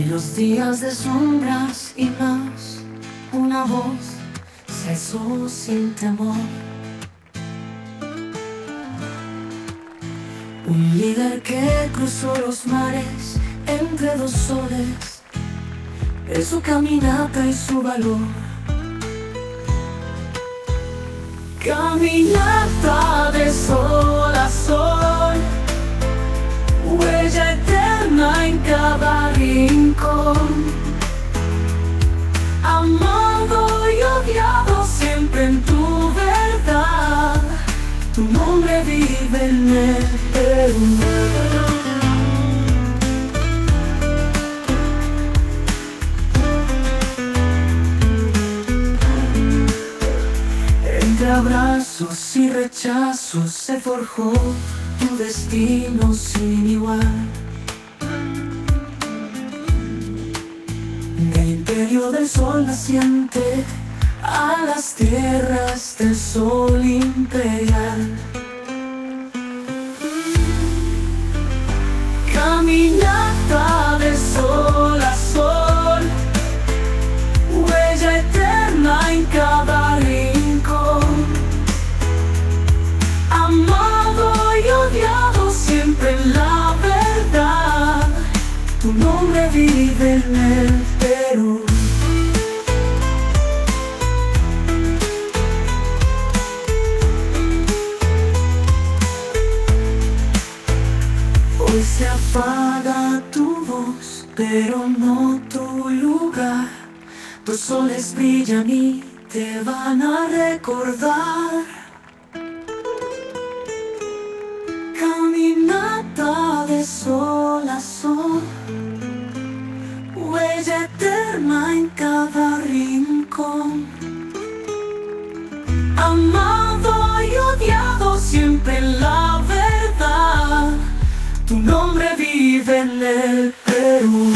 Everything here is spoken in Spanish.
En los días de sombras y más, una voz se alzó sin temor. Un líder que cruzó los mares entre dos soles, en su caminata y su valor. Caminata de sol a sol, huella eterna en cada rincón. Amado y odiado siempre en tu verdad, tu nombre vive en el Perú. Entre abrazos y rechazos se forjó tu destino sin igual. Del imperio del sol naciente a las tierras del sol imperial. Caminata de sol a sol, huella eterna en cada rincón. Amado y odiado siempre en la verdad, tu nombre vive en el Perú. Hoy se apaga tu voz, pero no tu lugar. Tus soles brillan y te van a recordar. Caminata de sol a sol, huella eterna en cada rincón. Amado y odiado siempre en la verdad, tu nombre vive en el Perú.